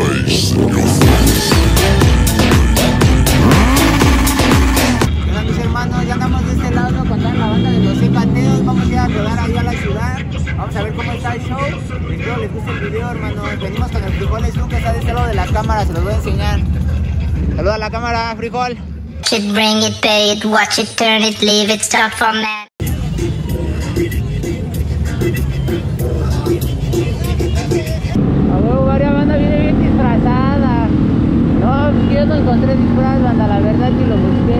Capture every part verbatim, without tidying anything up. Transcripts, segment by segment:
bass in your face. Hola mis hermanos, ya andamos de este lado con toda la banda de los Cicateos. Vamos a ir a rodar ahí a la ciudad. Vamos a ver cómo está el show. Espero les guste el video, hermanos. Venimos con el Frijol Stu que está de este lado de las cámaras, se los voy a enseñar. Saluda a la cámara, Frijol. It, bring it, pay it, watch it, turn it, leave it, start format. A huevo, varias banda viene bien disfrazada. No, yo no encontré disfraz, banda, la verdad sí lo busqué.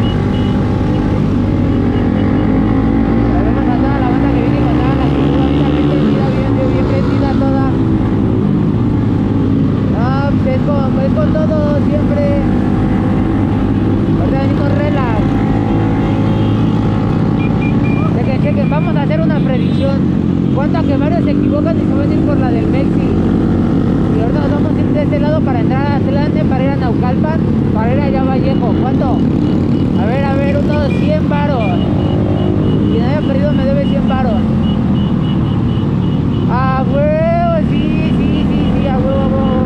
Pero vemos a toda la banda que viene con toda la actitud, bien prendida, bien, bien prendida toda. No, pues es con, es con todo, siempre. Ahorita venimos relax. Chequen, chequen, vamos a hacer una predicción. ¿Cuánto que varios se equivocan y se van a ir por la del Mexi? Y ahorita nos vamos a ir de este lado para entrar a Atlante, para ir a Naucalpan, para ir allá a Vallejo. ¿Cuánto? A ver, a ver, unos cien varos. Quien haya perdido me debe cien varos. A huevo, sí, sí, sí, sí, a huevo, a huevo.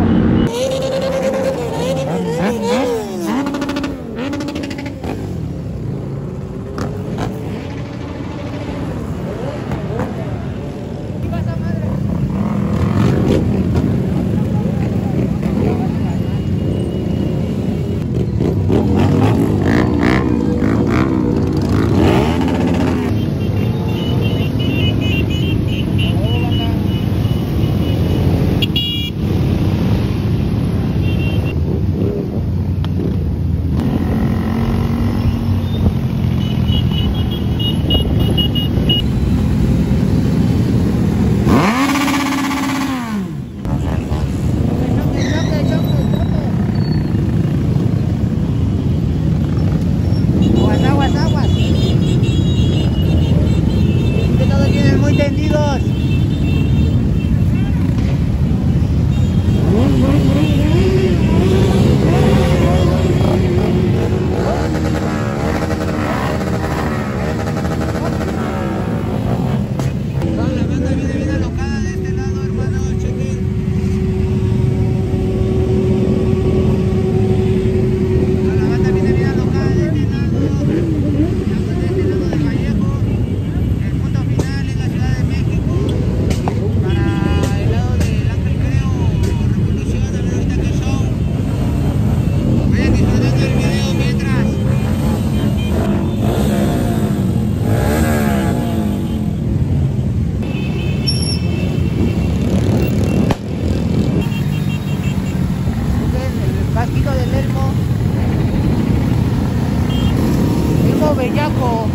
Bellaco.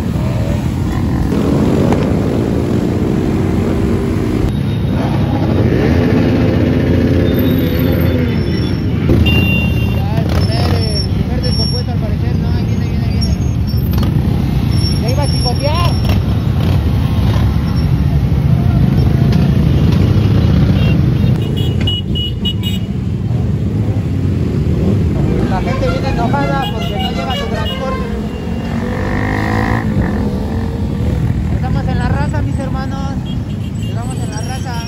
Ya el primer, el primer descompuesto al parecer, no, ahí viene, viene, viene. Ya iba a chicotear. La gente viene enojada porque no llega su transporte. Estamos en la raza, mis hermanos. Estamos en la raza.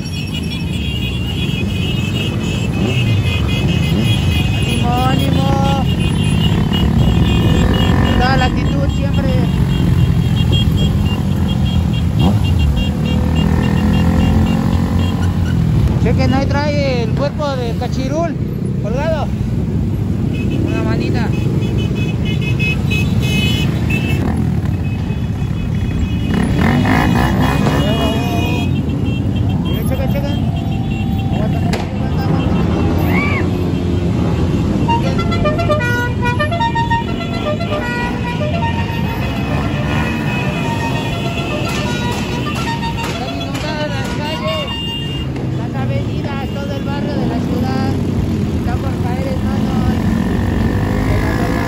Ánimo, ánimo. Toda la actitud siempre. Chequen, ahí trae el cuerpo de Cachirul colgado. Una manita. Chequen, chequen. Están inundadas las calles, las avenidas, todo el barrio de la ciudad. Está por caer, hermanos.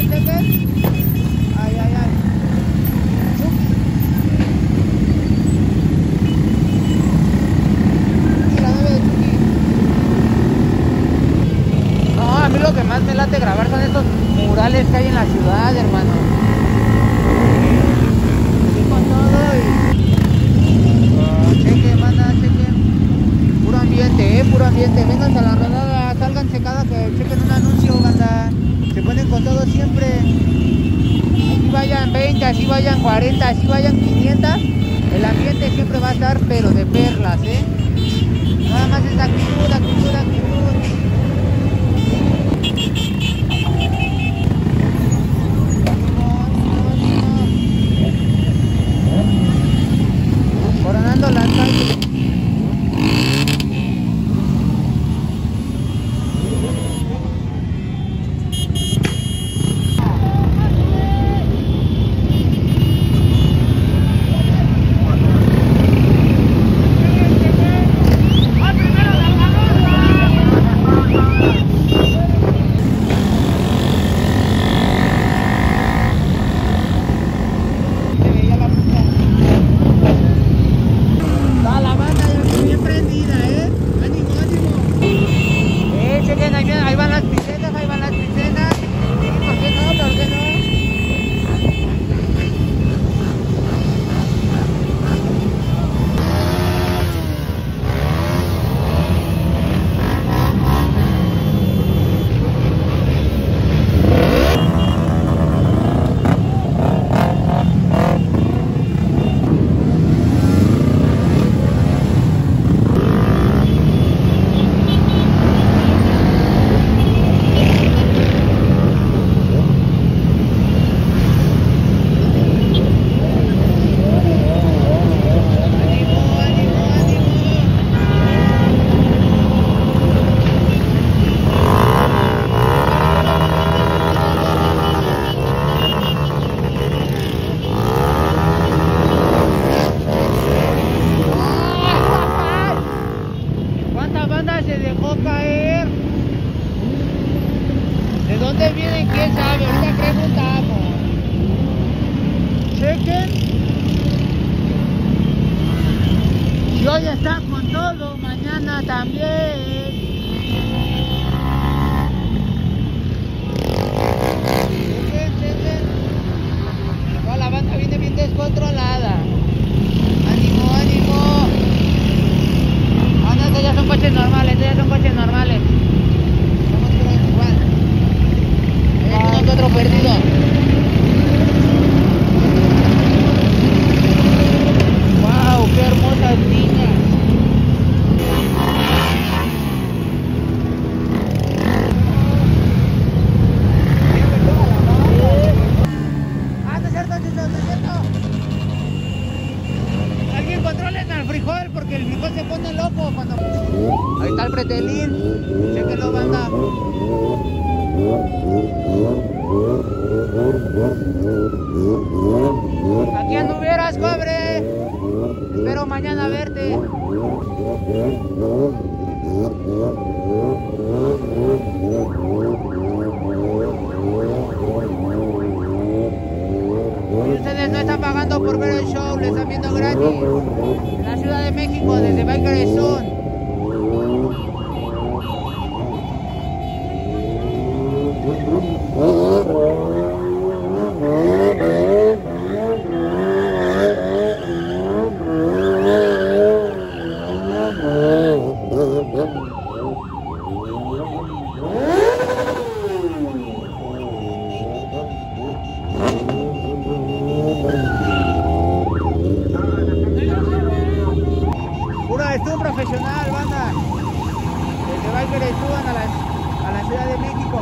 chequen. Ay, ay, ay. Chucky. Y la nueve de Chucky. No, a mí lo que más me late grabar son estos murales que hay en la ciudad, hermano. Sí, con todo y... Oh, chequen, banda, chequen. Puro ambiente, eh, puro ambiente. Vénganse a la rodada, sálganse cada que chequen un anuncio, banda. Se ponen con todo siempre. Así vayan veinte, así vayan cuarenta, así vayan quinientos. El ambiente siempre va a estar, pero de perlas, eh. Nada más es actitud, actitud, actitud. Coronando las calles. Y hoy está con todo, mañana también. Toda la banda viene bien descontrolada. Ánimo, ánimo. Ah, no, estos ya son coches normales, estos ya son coches normales. Vamos por igual. Hay uno que otro perdido. Wow, qué hermosas niñas. Ah, no es cierto, no es cierto, no es cierto. Alguien controlen al frijol porque el frijol se pone loco cuando... Ahí está el pretelín. Chéquenlo, banda. Aquí anduvieras, cobre. Espero mañana verte. Y ustedes no están pagando por ver el show, le están viendo gratis. En la Ciudad de México, desde Biker Zone. Pura estuvo profesional, banda. Desde Biker Zone a la, a la Ciudad de México.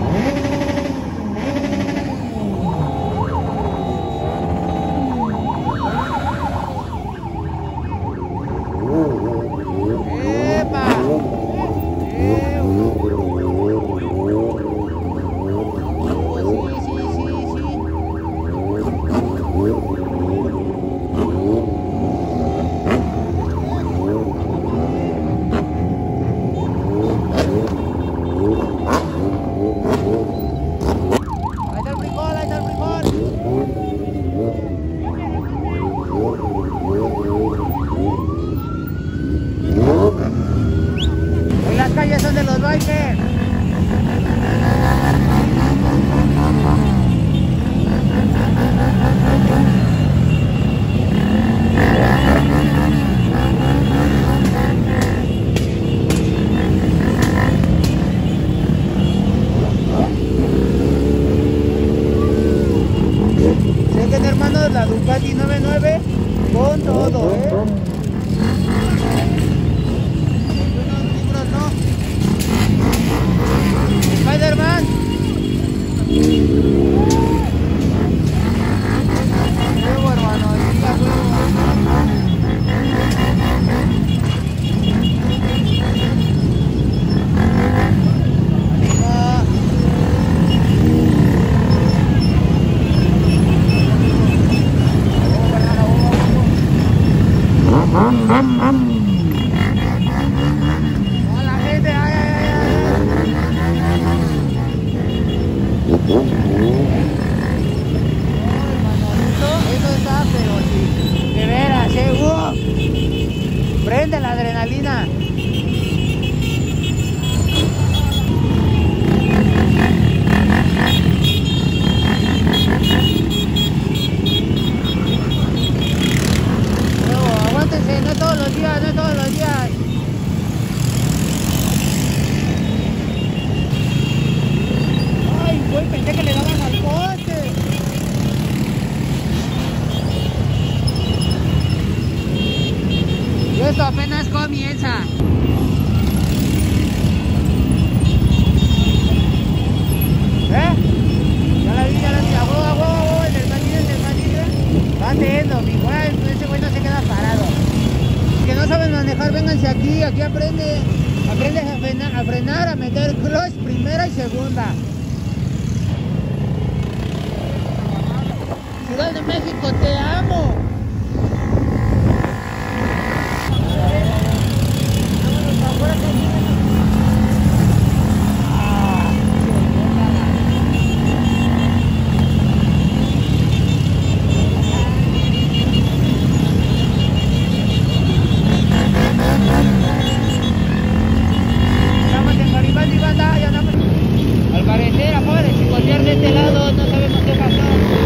Luego, hermano, chica, luego. Hola, gente, ay, ay, ay, eso está, pero sí, de veras, eh, uh, prende la adrenalina. Luego, aguántense, no todos los días, no todos los días. Ay, güey, pensé que le daban al poste. Y esto apenas comienza. ¿Eh? Ya la vi, ya la vi. A huevo, a huevo, a huevo, en el manillo, en el manillo. Va teniendo, mi güey, ese güey no se queda parado. Los que no saben manejar, vénganse aquí, aquí aprende. Aprendes a frenar, a frenar, a meter clutch primera y segunda. Ciudad de México, te amo. Estamos en Garibaldi, banda, ya andamos. Al parecer, afuera, de chicotear de este lado, no sabemos qué pasó.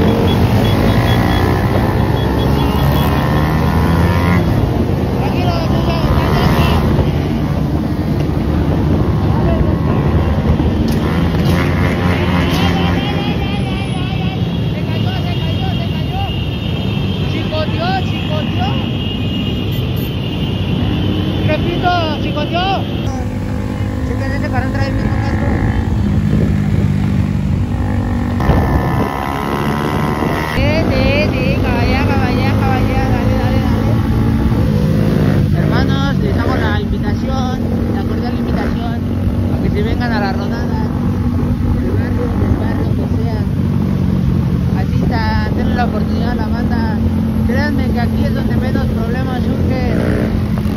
Repito, chicos, yo. Chequen ese para entrar el mismo casco. Sí, sí, sí, caballá, caballá, caballá, dale, dale, dale. Hermanos, les hago la invitación, la cordial invitación a que se vengan a la rodada del barrio, del barrio que sea. Asistan, denle la oportunidad a la banda. Créanme que aquí es donde menos problemas surgen.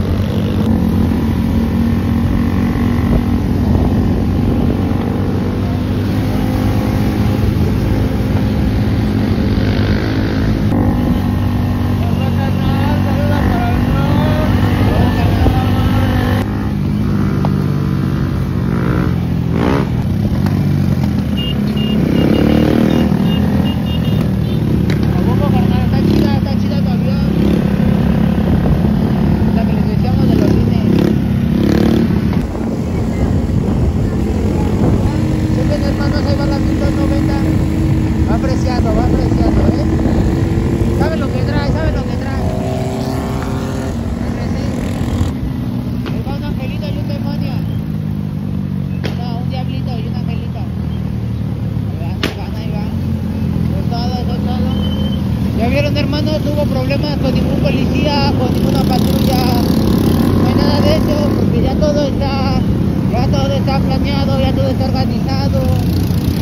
Va apreciando, va apreciando, ¿eh? ¿Sabes lo que trae? ¿Sabes lo que trae? Ahí va un angelito y un demonio. No, un diablito y un angelito. Ahí van, ahí van, ahí van. Eso es todo, eso es todo. ¿Ya vieron, hermanos? No hubo problemas con ningún policía, con ninguna patrulla. No hay nada de eso, porque ya todo está, ya todo está planeado, ya todo está organizado.